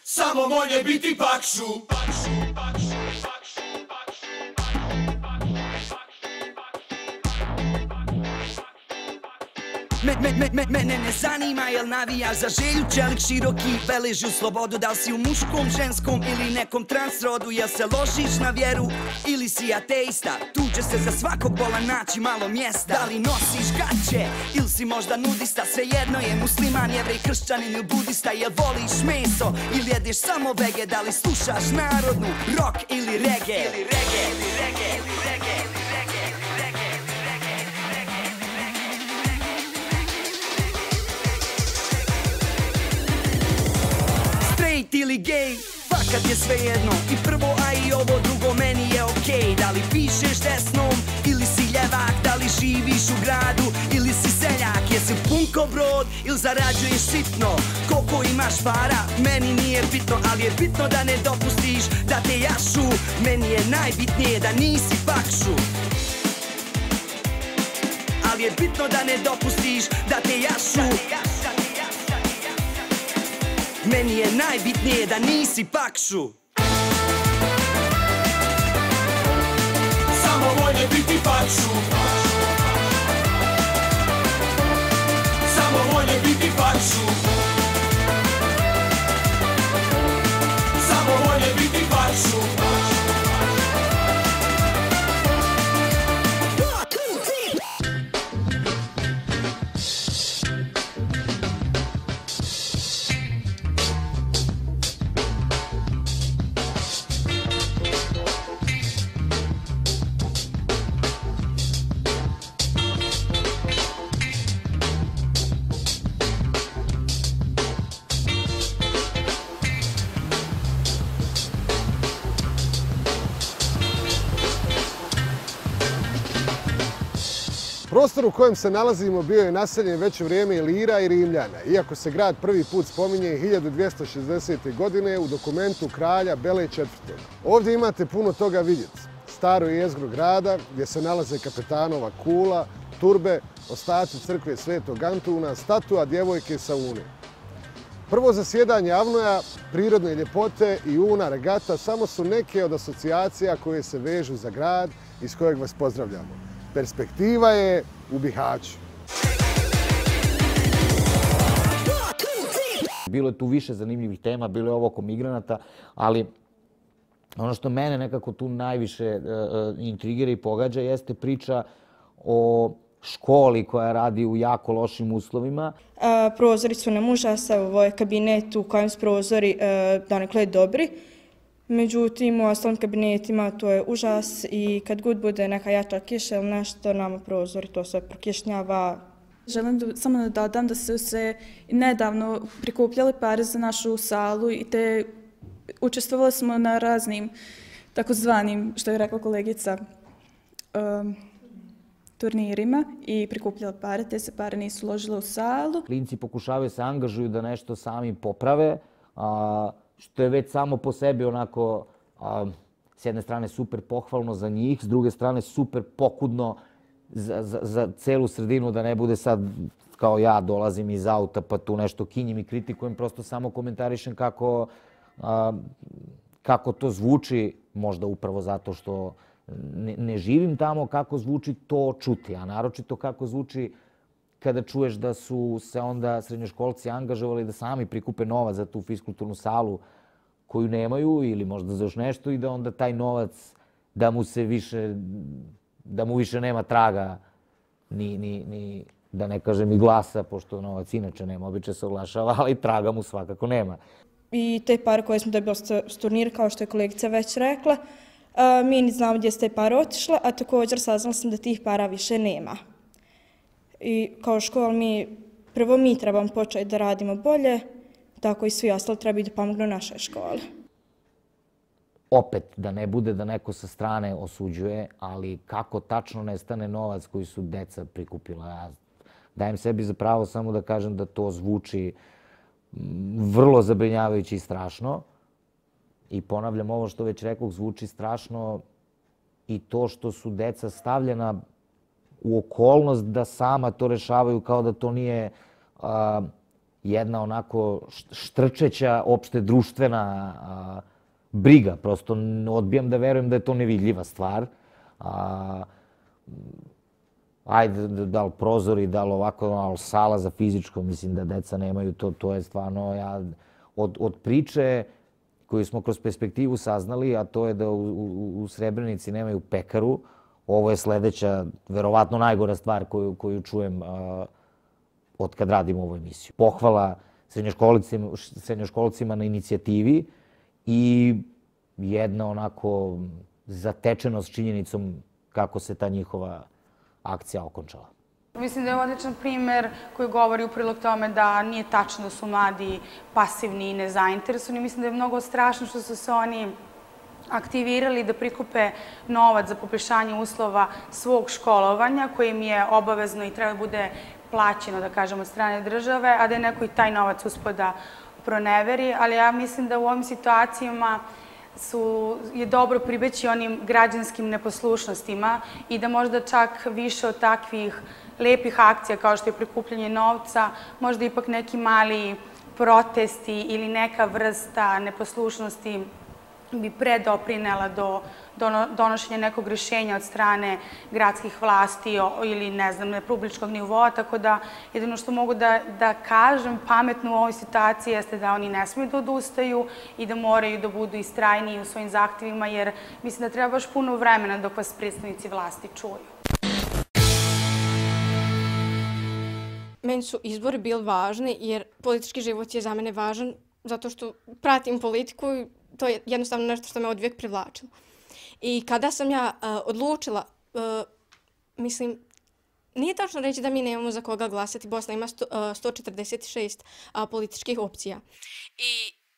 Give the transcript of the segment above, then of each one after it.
Samo moje biti pakšu. Mene ne zanima jel navijaš za Želju, čelik široki, veliš u slobodu. Da li si u muškom, ženskom ili nekom transrodu, jel se ložiš na vjeru ili si ateista, tu će se za svakog bola naći malo mjesta. Da li nosiš gaće ili si možda nudista, svejedno je musliman, jevrej, kršćanin ili budista. Jel voliš meso ili jedeš samo vege, da li slušaš narodnu, rock ili reggae. Ili gej, fakat je svejedno. I prvo, a i ovo drugo meni je okej. Da li pišeš desnom ili si ljevak, da li živiš u gradu ili si seljak, jesi punko brod ili zarađuješ sitno. Koliko imaš para, meni nije bitno, ali je bitno da ne dopustiš da te jašu. Meni je najbitnije da nisi pakšu, ali je bitno da ne dopustiš da te jašu. Meni je najbitnije da nisi pakšu. Samo moje biti pakšu. Samo moje biti pakšu. Samo moje biti pakšu. Prostor u kojem se nalazimo bio je naseljen već u vrijeme Ilira i Rimljana, iako se grad prvi put spominje 1260. godine u dokumentu kralja Bele IV. Ovdje imate puno toga vidjeti. Staro jezgro grada gdje se nalaze kapetanova kula, turbe, ostaci crkve Svetog Antuna, statua djevojke sa Une. Prvo zasjedanje Avnoja, prirodne ljepote i Una regata samo su neke od asocijacija koje se vežu za grad iz kojeg vas pozdravljamo. Perspektiva je u Bihaću. Bilo je tu više zanimljivih tema, bilo je ovo oko migranata, ali ono što mene nekako tu najviše intrigira i pogađa jeste priča o školi koja radi u jako lošim uslovima. Prozori su nam užasa, ovo je kabinet u kojem su prozori donekle dobri. Međutim, u ostalim kabinetima to je užas i kad god bude neka jača kiša ili nešto, nama prozori to sve prokišnjava. Želim samo da dodam da su se nedavno prikupljali pare za našu salu i te učestvovali smo na raznim takozvanim, što je rekla kolegica, turnirima i prikupljali pare, te se pare nisu uložile u salu. Klinci pokušavaju se angažuju da nešto sami poprave, što je već samo po sebi onako, s jedne strane super pohvalno za njih, s druge strane super pokudno za celu sredinu, da ne bude sad kao ja dolazim iz auta pa tu nešto kinjim i kritikujem, prosto samo komentarišem kako to zvuči, možda upravo zato što ne živim tamo, kako zvuči to čuti, a naročito kako zvuči kada čuješ da su se onda srednjoškolci angažovali da sami prikupe novac za tu fiskulturnu salu koju nemaju ili možda za još nešto i da onda taj novac da mu više nema traga ni da ne kažem i glasa, pošto novac inače nema, običaj se oglašava, ali traga mu svakako nema. I te pare koje smo dobili s turnira, kao što je kolegica već rekla, mi ni znamo gdje su te pare otišle, a također saznala sam da tih para više nema. I kao škola prvo mi trebamo početi da radimo bolje, tako i svi ostali trebaju da pomognu našoj školi. Opet, da ne bude da neko sa strane osuđuje, ali kako tačno nestane novac koji su deca prikupila. Ja dajem sebi za pravo samo da kažem da to zvuči vrlo zabrinjavajuće i strašno. I ponavljam ovo što već rekoh, zvuči strašno i to što su deca stavljena u okolnost da sama to rešavaju kao da to nije jedna onako štrčeća opšte društvena briga. Prosto odbijam da verujem da je to nevidljiva stvar. Ajde, da li prozori, da li ovako, ali sala za fizičko, mislim da deca nemaju to, to je stvarno, od priče koju smo kroz perspektivu saznali, a to je da u Srebrenici nemaju pekaru, ovo je sledeća, verovatno najgora stvar koju čujem od kad radim ovu emisiju. Pohvala srednjoškolcima na inicijativi i jedna onako zatečenost činjenicom kako se ta njihova akcija okončala. Mislim da je odličan primer koji govori u prilog tome da nije tačno da su mladi pasivni i nezainteresovani. Mislim da je mnogo strašno što su se oni aktivirali da prikupe novac za poboljšanje uslova svog školovanja, koje im je obavezno i treba da bude plaćeno, da kažem, od strane države, a da je neko i taj novac uspeo da proneveri. Ali ja mislim da u ovim situacijama je dobro pribeći onim građanskim neposlušnostima i da možda čak više od takvih lepih akcija kao što je prikupljanje novca, možda ipak neki mali protesti ili neka vrsta neposlušnosti bi pre doprinela do donošenja nekog rješenja od strane gradskih vlasti ili, ne znam, republičkog nivoa, tako da jedino što mogu da kažem pametno u ovoj situaciji jeste da oni ne smiju da odustaju i da moraju da budu istrajniji u svojim zahtjevima, jer mislim da treba baš puno vremena dok vas predstavnici vlasti čuju. Meni su izbori bili važni jer politički život je za mene važan zato što pratim politiku i to je jednostavno nešto što me odvijek privlačilo. I kada sam ja odlučila, mislim, nije tačno reći da mi nemamo za koga glasati. Bosna ima 146 političkih opcija. I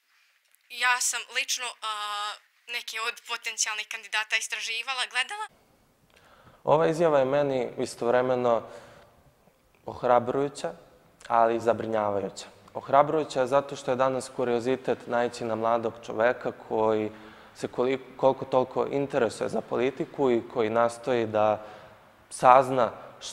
ja sam lično neke od potencijalnih kandidata istraživala, gledala. Ova izjava je meni istovremeno ohrabrujuća, ali i zabrinjavajuća. Ohrabrujuća je zato što je danas kuriozitet naići na mladog čoveka koji se koliko toliko interesuje za politiku i koji nastoji da sazna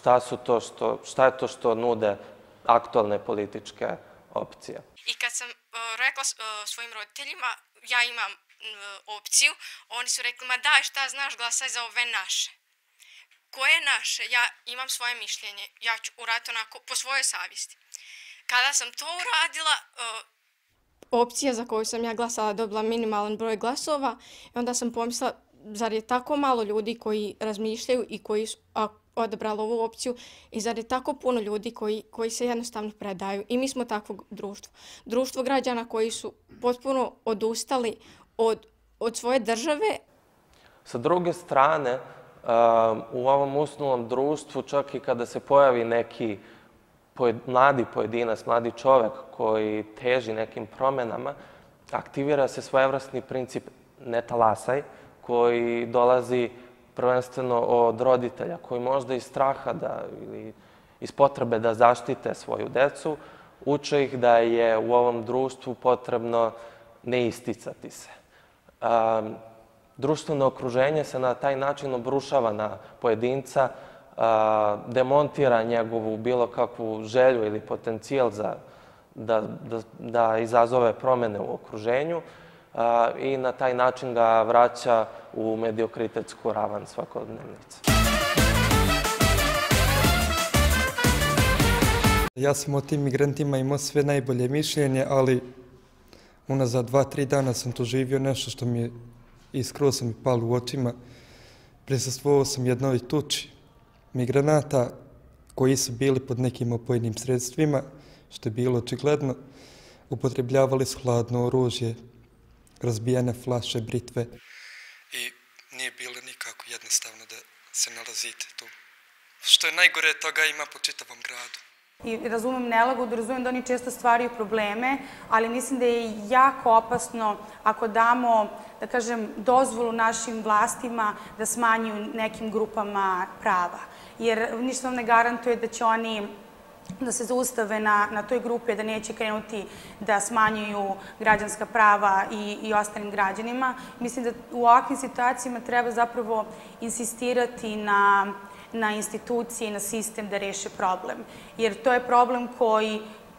šta je to što nude aktualne političke opcije. I kad sam rekla svojim roditeljima, ja imam opciju, oni su rekli, ma daj šta znaš, glasaj za ove naše. Koje naše? Ja imam svoje mišljenje, ja ću uraditi onako po svojoj savjesti. Kada sam to uradila, opcija za koju sam ja glasala dobila minimalan broj glasova i onda sam pomislila, zar je tako malo ljudi koji razmišljaju i koji su odabrali ovu opciju i zar je tako puno ljudi koji se jednostavno predaju. I mi smo takvo društvo. Društvo građana koji su potpuno odustali od svoje države. Sa druge strane, u ovom usnulom društvu, čak i kada se pojavi neki mladi pojedinac, mladi čovek koji teži nekim promenama, aktivira se svojevrsni princip ne talasaj, koji dolazi prvenstveno od roditelja, koji možda iz straha ili iz potrebe da zaštite svoju decu, uče ih da je u ovom društvu potrebno ne isticati se. Društveno okruženje se na taj način obrušava na pojedinca, demontira njegovu bilo kakvu želju ili potencijal da izazove promene u okruženju i na taj način ga vraća u mediokritetsku ravan svakodnevnice. Ja sam o tim migrantima imao sve najbolje mišljenje, ali unazad 2-3 dana sam doživio nešto što mi je skroz mi palo u očima. Prisustvovao sam jednoj tuči migranata koji su bili pod nekim opojnim sredstvima, što je bilo očigledno. Upotrebljavali su hladno oružje, razbijane flaše, britve i nije bilo nikako jednostavno da se nalazite tu. Što je najgore, toga ima po čitavom gradu. I razumem nelagodu, razumem da oni često stvaraju probleme, ali mislim da je jako opasno ako damo, da kažem, dozvolu našim vlastima da smanjuju nekim grupama prava. Jer ništa vam ne garantuje da će oni da se zaustave na toj grupi, da neće krenuti da smanjuju građanska prava i ostalim građanima. Mislim da u ovakvim situacijama treba zapravo insistirati na institucije i na sistem da reše problem. Jer to je problem koji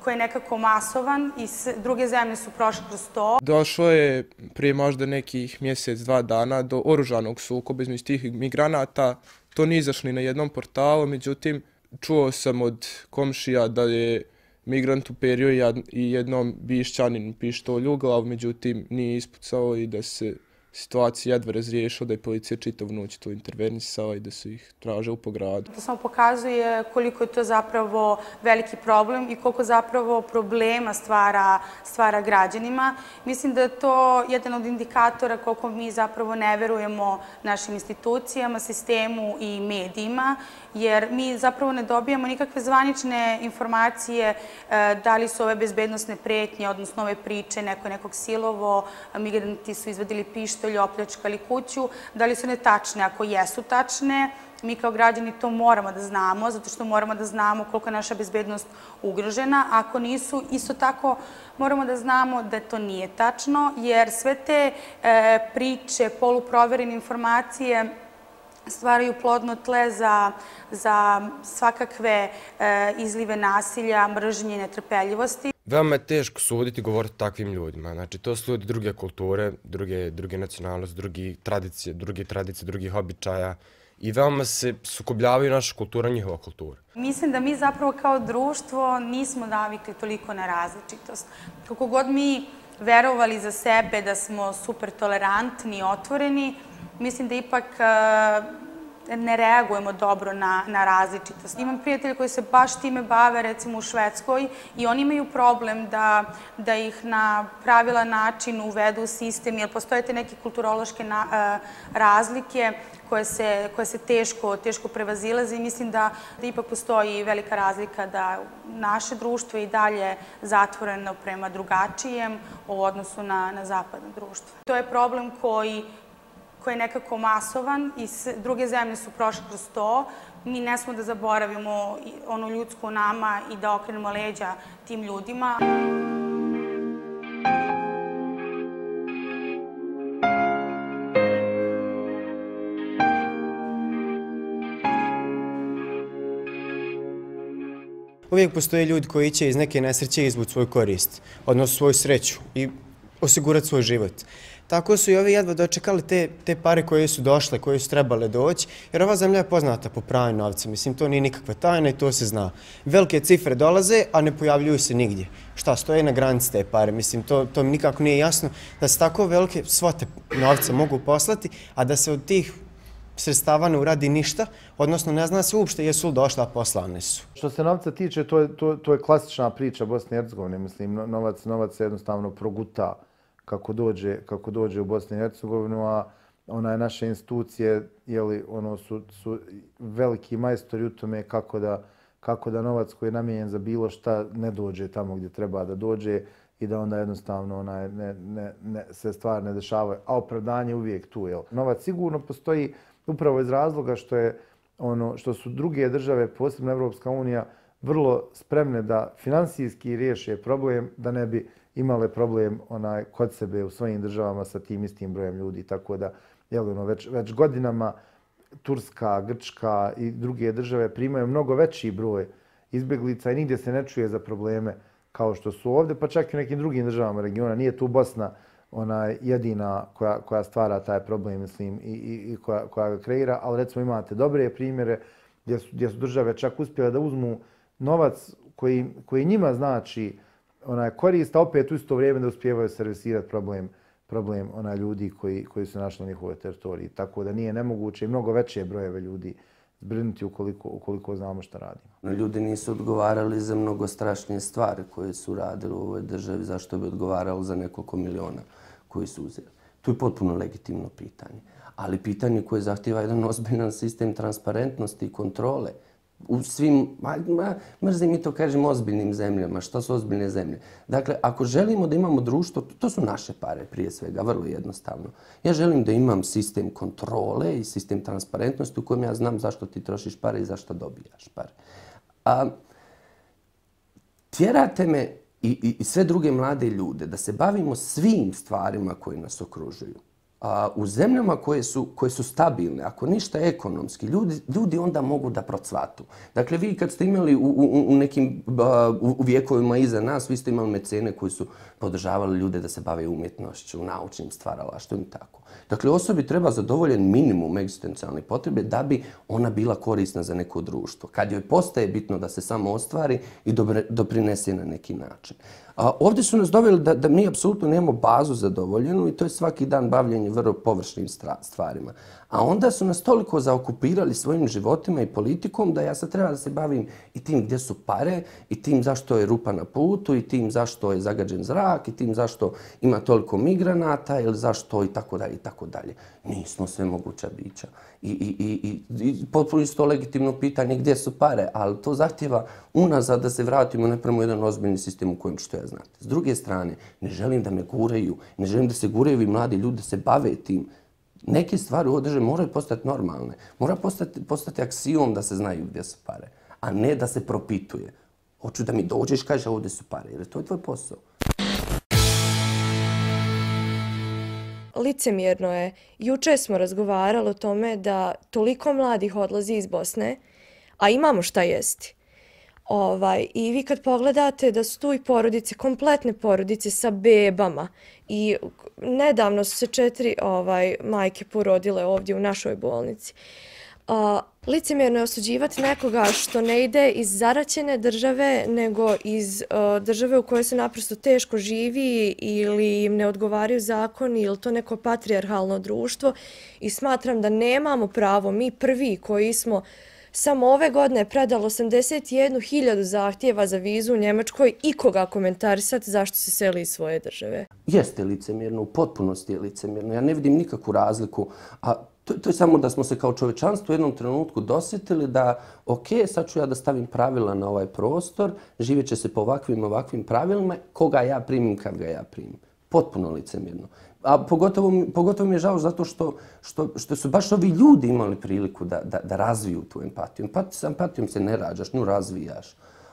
koji je nekako masovan i druge zemlje su prošle kroz to. Došlo je prije možda nekih mjesec, 2 dana do oružanog sukoba između tih migranata. To nije izašlo ni na jednom portalu, međutim, čuo sam od komšija da je migrant uperio i jednom Bišćaninu pištolj u glavu, međutim nije ispucao i da se situacija jedva razriješila, da je policija čitavu noć to intervenisala i da su ih tražili po gradu. To samo pokazuje koliko je to zapravo veliki problem i koliko zapravo problema stvara građanima. Mislim da je to jedan od indikatora koliko mi zapravo ne verujemo našim institucijama, sistemu i medijima, jer mi zapravo ne dobijamo nikakve zvanične informacije da li su ove bezbednosne pretnje, odnosno ove priče, neko je nekog silovo, migranti su izvadili pištolj, opljačkali kuću, da li su one tačne. Ako jesu tačne, mi kao građani to moramo da znamo, zato što moramo da znamo koliko je naša bezbednost ugrožena. Ako nisu, isto tako moramo da znamo da to nije tačno, jer sve te priče, poluproverene informacije stvaraju plodno tle za svakakve izlive nasilja, mržnje i netrpeljivosti. Veoma je teško suditi i govoriti o takvim ljudima. Znači, to su ljudi druge kulture, druge nacionalnosti, druge tradicije, drugih običaja i veoma se sukobljavaju naša kultura i njihova kultura. Mislim da mi zapravo kao društvo nismo navikli toliko na različitost. Koliko god mi verovali za sebe da smo super tolerantni i otvoreni, mislim da ipak ne reagujemo dobro na različitost. Imam prijatelje koji se baš time bave, recimo u Švedskoj, i oni imaju problem da ih na pravilan način uvedu u sistem, jer postoje te neke kulturološke razlike koje se teško prevazilaze i mislim da ipak postoji velika razlika da naše društvo je i dalje zatvoreno prema drugačijem u odnosu na zapadno društvo. To je problem koji je nekako masovan i druge zemlje su prošle kroz to. Mi ne smo da zaboravimo ono ljudsko u nama i da okrenemo leđa tim ljudima. Uvijek postoje ljudi koji će iz neke nesreće izvući svoju korist, odnosno svoju sreću i osigurati svoj život. Tako su i ovi jedva dočekali te pare koje su došle, koje su trebale doći, jer ova zemlja je poznata po pranju novca. Mislim, to nije nikakva tajna i to se zna. Velike cifre dolaze, a ne pojavljuju se nigdje. Šta, stoje na granici te pare? Mislim, to mi nikako nije jasno da se tako velike svote novca mogu poslati, a da se od tih sredstava ne uradi ništa, odnosno ne zna se uopšte jesu li došla, a poslane su. Što se novca tiče, to je klasična priča Bosne i Hercegovine. Mislim, novac se jednostavno proguta kako dođe u Bosnu i Hercegovinu, a naše institucije su veliki majstori u tome kako da novac koji je namijenjen za bilo šta ne dođe tamo gdje treba da dođe i da onda jednostavno se stvari ne dešavaju. A opravdanje je uvijek tu. Novac sigurno postoji upravo iz razloga što su druge države, posebno Evropska unija, vrlo spremne da finansijski riješe problem, da ne bi imale problem kod sebe u svojim državama sa tim istim brojem ljudi. Tako da, već godinama Turska, Grčka i druge države primaju mnogo veći broj izbjeglica i nigdje se ne čuje za probleme kao što su ovdje, pa čak i u nekim drugim državama regiona. Nije tu Bosna jedina koja stvara taj problem, mislim, i koja ga kreira, ali recimo imate dobre primjere gdje su države čak uspjele da uzmu novac koji njima znači korist, a opet u isto vrijeme da uspijevaju servisirati problem ljudi koji su našli na njihovoj teritoriji. Tako da nije nemoguće i mnogo veće brojeve ljudi zbrinuti ukoliko znamo šta radimo. Ljudi nisu odgovarali za mnogo strašnije stvari koje su radili u ovoj državi, zašto bi odgovarali za nekoliko miliona koji su uzeli. To je potpuno legitimno pitanje. Ali pitanje koje zahtjeva jedan ozbiljan sistem transparentnosti i kontrole. U svim, mrzim i to kažem, ozbiljnim zemljama. Šta su ozbiljne zemlje? Dakle, ako želimo da imamo društvo, to su naše pare prije svega, vrlo jednostavno. Ja želim da imam sistem kontrole i sistem transparentnosti u kojem ja znam zašto ti trošiš pare i zašto dobijaš pare. Tjerate me i sve druge mlade ljude da se bavimo svim stvarima koji nas okružuju. u zemljama koje su stabilne, ako ništa ekonomski, ljudi onda mogu da procvatu. Dakle, vi kad ste imali u nekim vijekovima iza nas, vi ste imali mecene koji su podržavali ljude da se bave umjetnošću, naučnim stvaralaštvom i tako. Dakle, osobi treba zadovoljen minimum egzistencijalne potrebe da bi ona bila korisna za neko društvo. Kad joj postaje bitno da se samo ostvari i doprinese na neki način. Ovdje su nas doveli da mi apsolutno nemamo bazu zadovoljenu i to je svaki dan bavljenje vrlo površnim stvarima. A onda su nas toliko zaokupirali svojim životima i politikom da ja sad treba da se bavim i tim gdje su pare, i tim zašto je rupa na putu, i tim zašto je zagađen zrak, i tim zašto ima toliko migranata, ili zašto i tako dalje, i tako dalje. Nismo sve moguća bića. I potpuno isto legitimno pitanje gdje su pare, ali to zahtjeva unazad da se vratimo napravo jedan ozbiljni sistem u kojem ću to ja znati. S druge strane, ne želim da me guraju, ne želim da se guraju i mladi ljudi da se bave tim. Neke stvari u ovoj državi moraju postati normalne. Mora postati aksijom da se znaju gdje su pare, a ne da se propituje. Hoću da mi dođeš i kažeš ovdje su pare, jer to je tvoj posao. Licemjerno je. Juče smo razgovarali o tome da toliko mladih odlazi iz Bosne, a imamo šta jesti. I vi kad pogledate da su tu i porodice, kompletne porodice sa bebama i nedavno su se 4 majke porodile ovdje u našoj bolnici. Licemjerno je osuđivati nekoga što ne ide iz zaraćene države, nego iz države u kojoj se naprosto teško živi ili im ne odgovaraju zakoni ili to neko patrijarhalno društvo. I smatram da nemamo pravo, mi prvi koji smo samo ove godine predali 81.000 zahtjeva za vizu u Njemačkoj, ikoga komentarisati zašto se seli iz svoje države. Jeste licemjerno, u potpunosti je licemjerno. Ja ne vidim nikakvu razliku, a to je samo da smo se kao čovečanstvo u jednom trenutku dosjetili da, ok, sad ću ja da stavim pravila na ovaj prostor, živjet će se po ovakvim pravilima, koga ja primim, kad ga ja primim. Potpuno licemjerno. A pogotovo mi je žao zato što su baš ovi ljudi imali priliku da razviju tu empatiju. S empatijom se ne rađaš, nju razvijaš.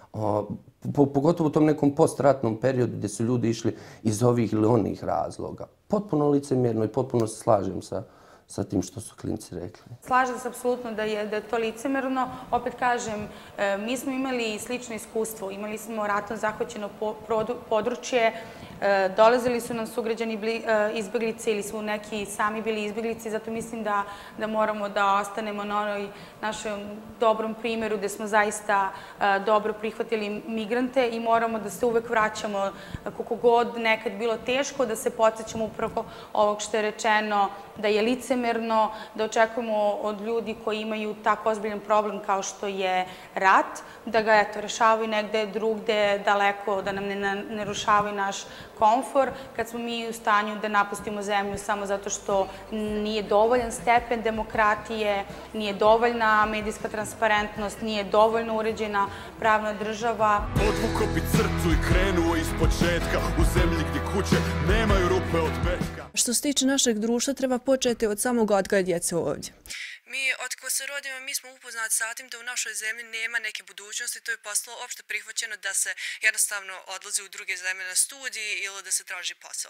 Pogotovo u tom nekom postratnom periodu gdje su ljudi išli iz ovih ili onih razloga. Potpuno licemjerno i potpuno se slažem sa tim što su klinci rekli. Slažem se apsolutno da je to licemerno. Opet kažem, mi smo imali slično iskustvo. Imali smo ratom zahvaćeno područje, dolazili su nam sugrađani izbjeglice ili su neki sami bili izbjeglici, zato mislim da moramo da ostanemo na onoj našem dobrom primjeru gdje smo zaista dobro prihvatili migrante i moramo da se uvek vraćamo koliko god nekad bilo teško, da se podsjećamo upravo ovog što je rečeno, da je licemerno, da očekujemo od ljudi koji imaju tako ozbiljan problem kao što je rat, da ga rešavaju negde drugde, daleko, da nam ne narušavaju naš komfor, kad smo mi u stanju da napustimo zemlju samo zato što nije dovoljan stepen demokratije, nije dovoljna medijska transparentnost, nije dovoljno uređena pravna država. Odvukao bi crtu i krenuo iz početka u zemlji gdje kuće nemaju rupe od petka. Što se tiče našeg društva, treba početi od samog odgoja djece ovdje. Mi, otkako se rodimo, mi smo upoznati sa tim da u našoj zemlji nema neke budućnosti, to je postalo opšte prihvaćeno da se jednostavno odlazi u druge zemlje na studiji ili da se traži posao.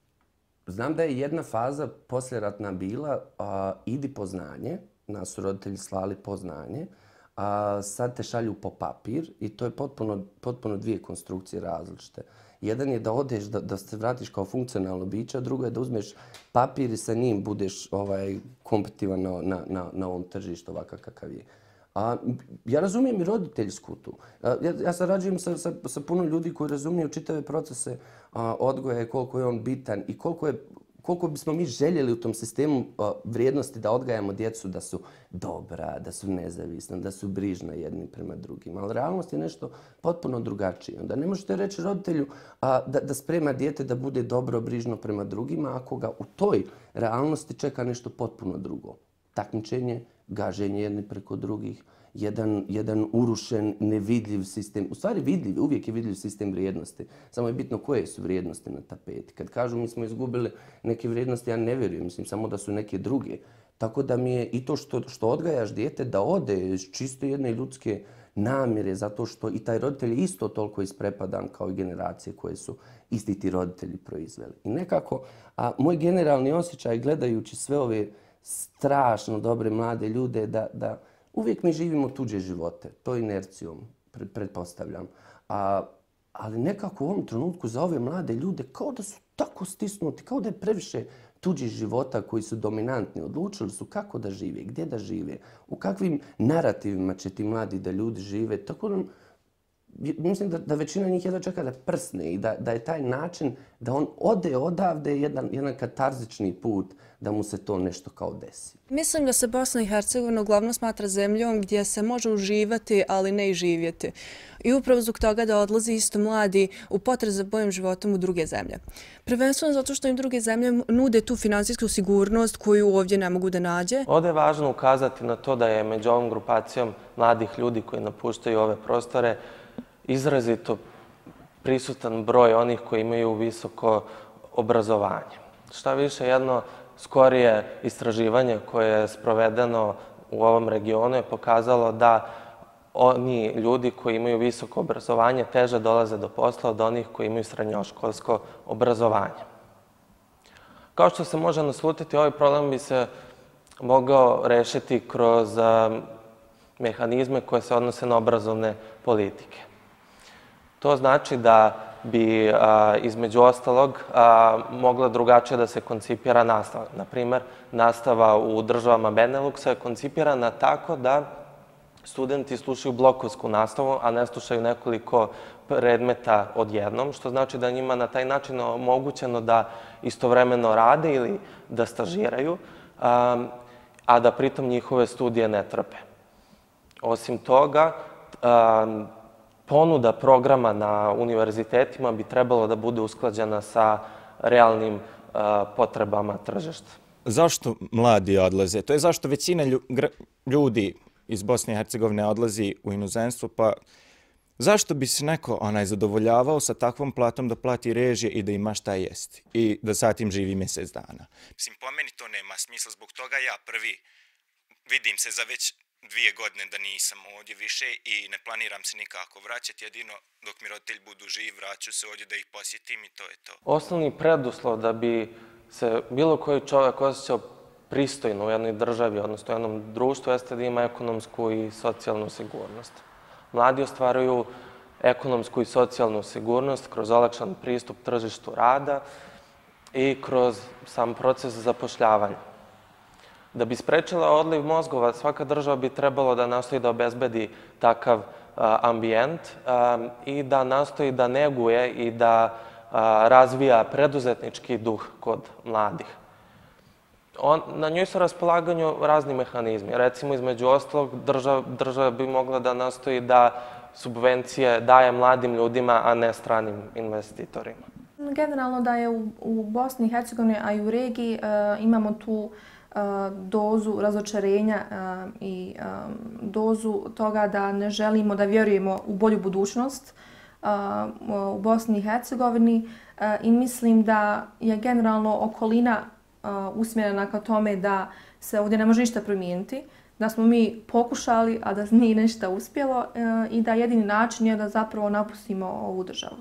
Znam da je jedna faza posljeratna bila idi po znanje, nas su roditelji slali po znanje, sad te šalju po papir i to je potpuno dvije konstrukcije različite. Jedan je da odeš, da se vratiš kao funkcionalno biće, a drugo je da uzmeš papir i sa njim budeš kompetitivan na ovom tržištu ovakav kakav je. Ja razumijem i roditeljsku tu. Ja sarađujem sa puno ljudi koji razumiju čitave procese odgoja i koliko je on bitan i koliko bismo mi željeli u tom sistemu vrijednosti da odgajamo djecu da su dobra, da su nezavisna, da su brižna jedni prema drugima. Ali realnost je nešto potpuno drugačije. Onda ne možete reći roditelju da sprema dijete da bude dobro, brižno prema drugima ako ga u toj realnosti čeka nešto potpuno drugo. Takmičenje, gaženje jedni preko drugih, jedan urušen, nevidljiv sistem, u stvari vidljiv, uvijek je vidljiv sistem vrijednosti. Samo je bitno koje su vrijednosti na tapeti. Kad kažu mi smo izgubili neke vrijednosti, ja ne vjerujem, mislim samo da su neke druge. Tako da mi je i to što odgajaš dijete da ode iz čisto jedne namjere, zato što i taj roditelj je isto toliko isprepadan kao i generacije koje su isti ti roditelji proizveli. I nekako, moj generalni osjećaj gledajući sve ove strašno dobre mlade ljude da uvijek mi živimo tuđe živote, to inercijom, pretpostavljam. Ali nekako u ovom trenutku za ove mlade ljude kao da su tako stisnuti, kao da je previše tuđih života koji su dominantni. Odlučili su kako da žive, gdje da žive, u kakvim narativima će ti mladi da ljudi žive. Tako da mislim da većina njih jedva čeka da prsne i da je taj način da on ode odavde jedan katarzični put da mu se to nešto kao desi. Mislim da se Bosna i Hercegovina uglavnom smatra zemljom gdje se može uživati, ali ne i živjeti. I upravo zbog toga da odlazi isto mladi u potrazi za boljim životom u druge zemlje. Prvenstveno zato što im druge zemlje nude tu finansijsku sigurnost koju ovdje ne mogu da nađe. Ovdje je važno ukazati na to da je među ovom grupacijom mladih ljudi koji napuštaju ove prostore izrazito prisutan broj onih koji imaju visoko obrazovanje. Šta više, jedno skorije istraživanje koje je sprovedeno u ovom regionu je pokazalo da oni ljudi koji imaju visoko obrazovanje teže dolaze do posla od onih koji imaju srednjoškolsko obrazovanje. Kao što se može naslutiti, ovaj problem bi se mogao rešiti kroz mehanizme koje se odnose na obrazovne politike. To znači da bi između ostalog mogla drugačije da se koncipira nastava. Naprimjer, nastava u državama Beneluxa je koncipirana tako da studenti slušaju blokovsku nastavu, a ne slušaju nekoliko predmeta odjednom, što znači da njima na taj način je omogućeno da istovremeno rade ili da stažiraju, a da pritom njihove studije ne trpe. Osim toga, ponuda programa na univerzitetima bi trebalo da bude usklađena sa realnim potrebama tržišta. Zašto mladi odlaze? To je zašto većina ljudi iz Bosne i Hercegovine odlazi u inozemstvo, pa zašto bi se neko zadovoljavao sa takvom platom da plati režije i da ima šta jesti i da sa tim živi mjesec dana? Mislim, po meni to nema smisla, zbog toga ja prvi vidim se za već 2 godine da nisam ovdje više i ne planiram se nikako vraćati, jedino dok mi roditelji budu živi vraću se ovdje da ih posjetim i to je to. Osnovni preduslov da bi se bilo koji čovjek osjećao pristojno u jednoj državi, odnosno u jednom društvu, jeste da ima ekonomsku i socijalnu sigurnost. Mladi ostvaruju ekonomsku i socijalnu sigurnost kroz olakšan pristup tržištu rada i kroz sam proces zapošljavanja. Da bi sprečila odliv mozgova, svaka država bi trebalo da nastoji da obezbedi takav ambijent i da nastoji da neguje i da razvija preduzetnički duh kod mladih. Na njoj su raspolaganju razni mehanizmi. Recimo, između ostalog, država bi mogla da nastoji da subvencije daje mladim ljudima, a ne stranim investitorima. Generalno da je u Bosni i Hercegovini, a i u regiji, imamo tu dozu razočarenja i dozu toga da ne želimo da vjerujemo u bolju budućnost u Bosni i Hercegovini i mislim da je generalno okolina usmjerena ka tome da se ovdje ne može ništa promijeniti, da smo mi pokušali, a da nije ništa uspjelo i da jedini način je da zapravo napustimo ovu državu.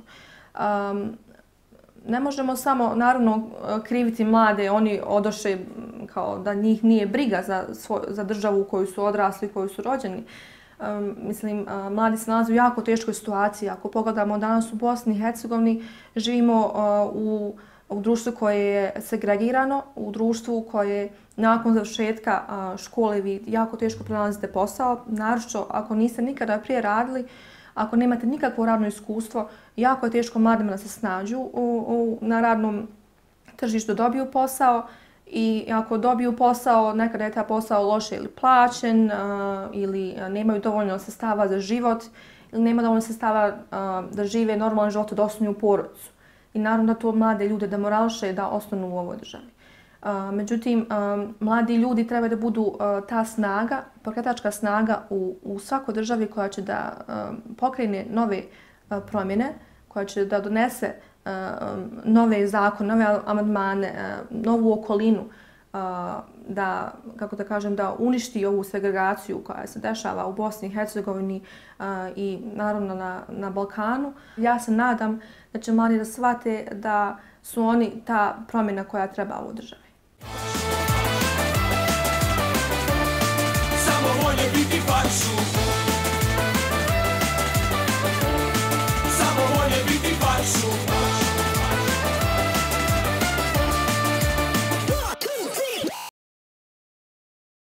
Ne možemo samo, naravno, kriviti mlade, oni odoše kao da njih nije briga za državu u kojoj su odrasli, u kojoj su rođeni. Mislim, mladi se nalaze u jako teškoj situaciji. Ako pogledamo danas u Bosni i Hercegovini, živimo u društvu koje je segregirano, u društvu koje nakon završetka škole vi jako teško pronalazite posao, naročito ako niste nikada prije radili, ako nemate nikakvo radno iskustvo, jako je teško mladima da se snađu na radnom tržištu, dobiju posao i ako dobiju posao, nekada je taj posao loše ili plaćen ili nemaju dovoljno sredstava za život ili nema dovoljno sredstava da žive normalan život, da ostanu u porodicu. I naravno da to mlade ljude demorališe da ostanu u ovoj državi. Međutim, mladi ljudi treba da budu ta snaga, pokretačka snaga u svakoj državi koja će da pokrene nove promjene, koja će da donese nove zakone, nove amandmane, novu okolinu da, kako da kažem, da uništi ovu segregaciju koja se dešava u Bosni i Hercegovini i naravno na Balkanu. Ja se nadam da će mladi da shvate da su oni ta promjena koja treba u državi. Samo volje biti faršu.